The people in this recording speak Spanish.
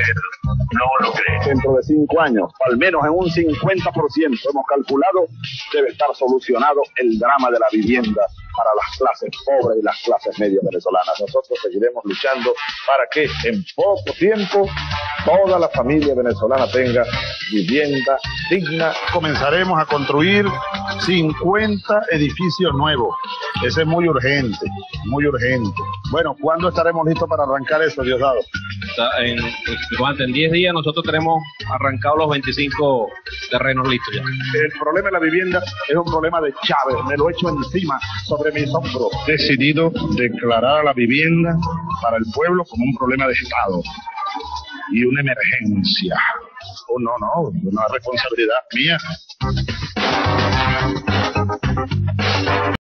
usted no lo cree. Dentro de 5 años, al menos en un 50%, hemos calculado, debe estar solucionado el drama de la vivienda para las clases pobres y las clases medias venezolanas. Nosotros seguiremos luchando para que en poco tiempo toda la familia venezolana tenga vivienda digna. Comenzaremos a construir 50 edificios nuevos. Ese es muy urgente, muy urgente. Bueno, ¿cuándo estaremos listos para arrancar eso, Diosdado? En 10 días nosotros tenemos arrancados los 25 terrenos listos ya. El problema de la vivienda es un problema de Chávez, me lo echo encima sobre mis hombros. He decidido declarar a la vivienda para el pueblo como un problema de Estado y una emergencia. Oh, no, una responsabilidad mía.